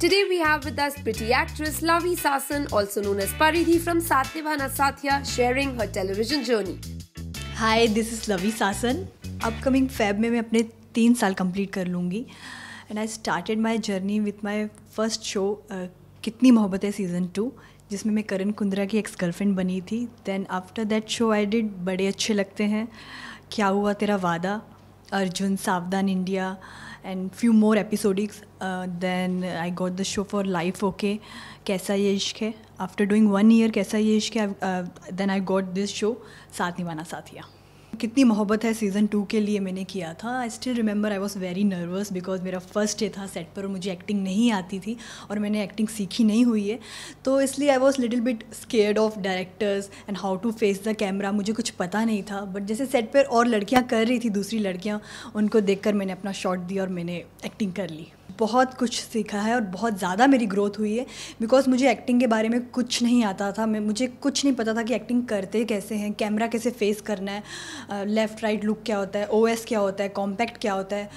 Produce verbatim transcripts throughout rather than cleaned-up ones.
Today we have with us pretty actress Lovey Sasan, also known as Paridhi from Saath, Nibhana, Saathiya, sharing her television journey. Hi, this is Lovey Sasan. Upcoming Feb में मैं अपने तीन साल complete कर लूँगी. And I started my journey with my first show, uh, कितनी मोहब्बत है season two, जिसमें मैं करण कुंद्रा की ex girlfriend बनी थी. Then after that show I did बड़े अच्छे लगते हैं, क्या हुआ तेरा Vaada, Arjun, Savdhaan India, and few more episodics. Uh, then I got the show for Life Okay, कैसा ये इश्क है. After doing one year कैसा ये इश्क है, uh, then I got this show साथ निभाना साथिया. कितनी मोहब्बत है सीज़न टू के लिए मैंने किया था. I still remember I was very nervous because मेरा फर्स्ट डे था सेट पर और मुझे एक्टिंग नहीं आती थी और मैंने एक्टिंग सीखी नहीं हुई है, तो इसलिए I was little bit scared of directors and how to face the camera. मुझे कुछ पता नहीं था, बट जैसे सेट पर और लड़कियाँ कर रही थी, दूसरी लड़कियाँ, उनको देखकर मैंने अपना शॉट दिया और मैंने एक्टिंग कर ली. बहुत कुछ सीखा है और बहुत ज़्यादा मेरी ग्रोथ हुई है बिकॉज मुझे एक्टिंग के बारे में कुछ नहीं आता था. मैं मुझे कुछ नहीं पता था कि एक्टिंग करते कैसे हैं, कैमरा कैसे फेस करना है, लेफ़्ट राइट लुक क्या होता है, ओएस क्या होता है, कॉम्पैक्ट क्या होता है,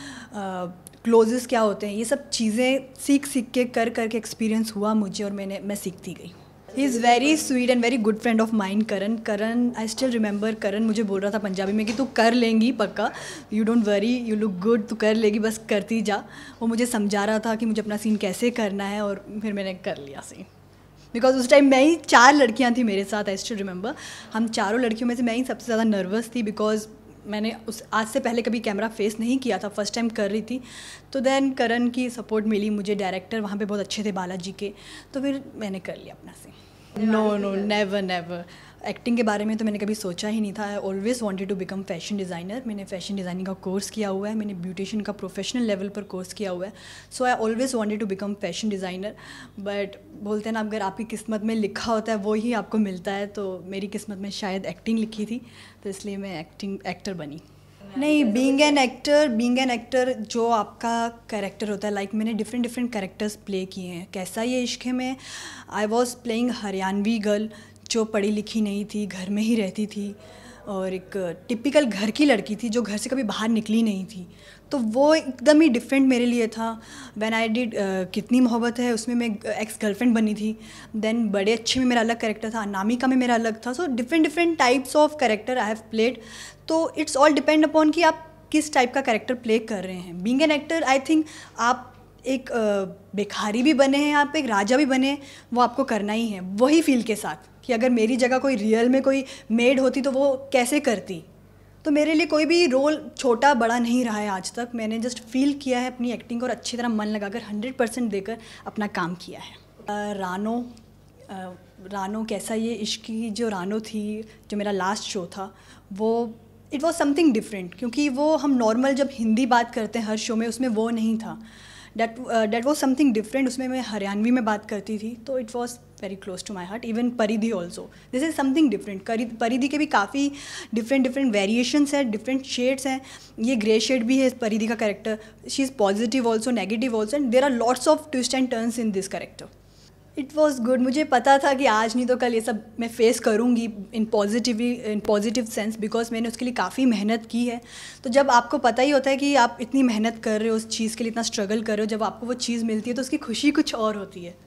क्लोजेस क्या होते हैं. ये सब चीज़ें सीख सीख के कर कर के एक्सपीरियंस हुआ मुझे और मैंने मैं सीखती गई. He is very sweet and very good friend of mine. Karan Karan I still remember, Karan मुझे बोल रहा था पंजाबी में कि तू कर लेंगी पक्का, you don't worry, you look good, तू कर लेगी, बस करती जा. वो मुझे समझा रहा था कि मुझे अपना सीन कैसे करना है और फिर मैंने कर लिया सीन. बिकॉज उस टाइम मैं ही, चार लड़कियाँ थी मेरे साथ. आई स्टिल रिमेंबर हम चारों लड़कियों में से मैं ही सबसे ज़्यादा नर्वस थी बिकॉज मैंने उस आज से पहले कभी कैमरा फेस नहीं किया था, फर्स्ट टाइम कर रही थी. तो देन करण की सपोर्ट मिली मुझे, डायरेक्टर वहाँ पे बहुत अच्छे थे बालाजी के, तो फिर मैंने कर लिया अपना scene. No no never never. Acting के बारे में तो मैंने कभी सोचा ही नहीं था. I always wanted to become fashion designer. मैंने फैशन डिज़ाइनिंग का कोर्स किया हुआ है, मैंने ब्यूटिशियन का प्रोफेशनल लेवल पर कोर्स किया हुआ है. So I always wanted to become fashion designer. But बोलते हैं ना, अगर आपकी किस्मत में लिखा होता है वो ही आपको मिलता है, तो मेरी किस्मत में शायद एक्टिंग लिखी थी, तो इसलिए मैं एक्टिंग एक्टर बनी. नहीं, being an actor being an actor जो आपका कैरेक्टर होता है, लाइक like मैंने डिफरेंट डिफरेंट कैरेक्टर्स प्ले किए हैं. कैसा ये इश्क है में I was playing Haryanvi girl जो पढ़ी लिखी नहीं थी, घर में ही रहती थी, और एक टिपिकल घर की लड़की थी जो घर से कभी बाहर निकली नहीं थी. तो वो एकदम ही डिफरेंट मेरे लिए था. व्हेन आई डिड कितनी मोहब्बत है, उसमें मैं एक्स गर्लफ्रेंड बनी थी. देन बड़े अच्छे में मेरा अलग कैरेक्टर था, अनामिका में मेरा अलग था. So different different types of character I have played. तो इट्स ऑल डिपेंड अपॉन कि आप किस टाइप का कैरेक्टर प्ले कर रहे हैं. Being an actor I think आप एक भिखारी भी बने हैं, आप एक राजा भी बने हैं, वो आपको करना ही है वही फील के साथ, कि अगर मेरी जगह कोई रियल में कोई मेड होती तो वो कैसे करती. तो मेरे लिए कोई भी रोल छोटा बड़ा नहीं रहा है आज तक. मैंने जस्ट फील किया है अपनी एक्टिंग और अच्छी तरह मन लगाकर हंड्रेड परसेंट देकर अपना काम किया है. uh, रानो uh, रानो कैसा ये इश्क की जो रानो थी, जो मेरा लास्ट शो था, वो इट वॉज समथिंग डिफरेंट. क्योंकि वो हम नॉर्मल जब हिंदी बात करते हैं हर शो में, उसमें वो नहीं था. That that was something different. उसमें मैं हरियाणवी में बात करती थी, तो it was very close to my heart. Even Paridhi also, this is something different. Paridhi के भी काफ़ी डिफरेंट डिफरेंट वेरिएशंस हैं, डिफरेंट शेड्स हैं. ये ग्रे शेड भी है परिधि का character. She is positive also, negative also, and there are lots of twist and turns in this character. It was good. मुझे पता था कि आज नहीं तो कल ये सब मैं फेस करूँगी in positively in positive sense, because मैंने उसके लिए काफ़ी मेहनत की है. तो जब आपको पता ही होता है कि आप इतनी मेहनत कर रहे हो उस चीज़ के लिए, इतना स्ट्रगल कर रहे हो, जब आपको वो चीज़ मिलती है तो उसकी खुशी कुछ और होती है.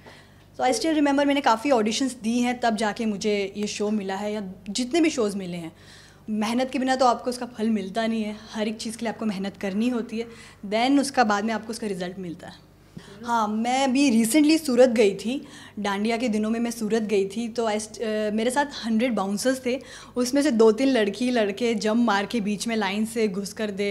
तो आई स्टिल रिमेंबर मैंने काफ़ी ऑडिशंस दी हैं, तब जाके मुझे ये शो मिला है, या जितने भी शोज़ मिले हैं. मेहनत के बिना तो आपको उसका फल मिलता नहीं है. हर एक चीज़ के लिए आपको मेहनत करनी होती है, देन उसका बाद में आपको उसका रिज़ल्ट मिलता है. हाँ, मैं अभी रिसेंटली सूरत गई थी. डांडिया के दिनों में मैं सूरत गई थी. तो आ, मेरे साथ हंड्रेड बाउंसर्स थे. उसमें से दो तीन लड़की लड़के जंप मार के बीच में लाइन से घुस कर दे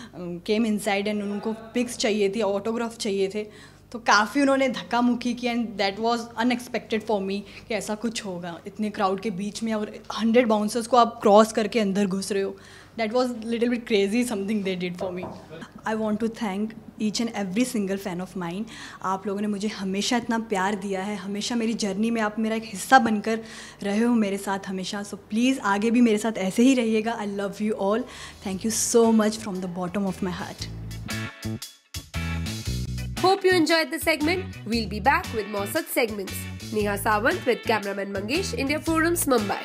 केम इनसाइड, एंड उनको पिक्स चाहिए थी, ऑटोग्राफ चाहिए थे. तो काफ़ी उन्होंने धक्का मुक्की की, and that was unexpected for me कि ऐसा कुछ होगा इतने क्राउड के बीच में, और हंड्रेड बाउंसर्स को आप क्रॉस करके अंदर घुस रहे हो. That was little bit crazy something they did for me. I want to thank each and every single fan of mine. आप लोगों ने मुझे हमेशा इतना प्यार दिया है, हमेशा मेरी जर्नी में आप मेरा एक हिस्सा बनकर रहे हो मेरे साथ हमेशा. सो प्लीज़ आगे भी मेरे साथ ऐसे ही रहिएगा. I love you all. Thank you so much from the bottom of my heart. Hope you enjoyed the segment. We'll be back with more such segments. Neha Sawant with cameraman Mangesh, India Forums, Mumbai.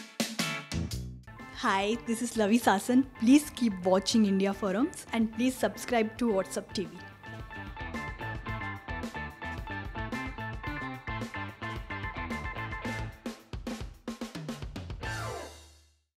Hi, this is Lovey Sasan. Please keep watching India Forums and please subscribe to WhatsApp T V.